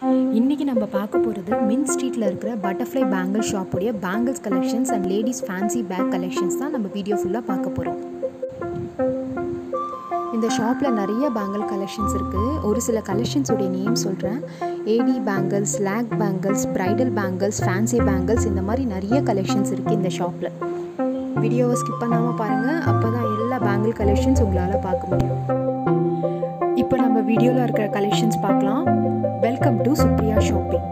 இன்றைக்கி நம்ம பார்க்க போகிறது மின் ஸ்ட்ரீட்டில் இருக்கிற பட்டர்ஃப்ளை பேங்கிள் ஷாப்புடைய bangles collections and ladies fancy bag collections தான் நம்ம வீடியோ ஃபுல்லாக பார்க்க போகிறோம். இந்த ஷாப்பில் நிறைய பேங்கிள் கலெக்ஷன்ஸ் இருக்குது. ஒரு சில கலெக்ஷன்ஸோடைய நேம் சொல்கிறேன். AD bangles, lac bangles, bridal bangles, fancy bangles, இந்த மாதிரி நிறைய கலெக்ஷன்ஸ் இருக்குது இந்த ஷாப்பில். வீடியோவை ஸ்கிப் பண்ணாமல் பாருங்கள், அப்போ தான் எல்லா பேங்கிள் கலெக்ஷன்ஸ் உங்களால் பார்க்க முடியும். இப்போ நம்ம வீடியோவில் இருக்கிற கலெக்ஷன்ஸ் பார்க்கலாம். Welcome to Supriya shopping.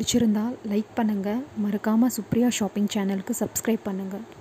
பிடிச்சிருந்தா லைக் பண்ணுங்கள். மறக்காமல் சுப்ரியா ஷாப்பிங் சேனலுக்கு சப்ஸ்கிரைப் பண்ணுங்கள்.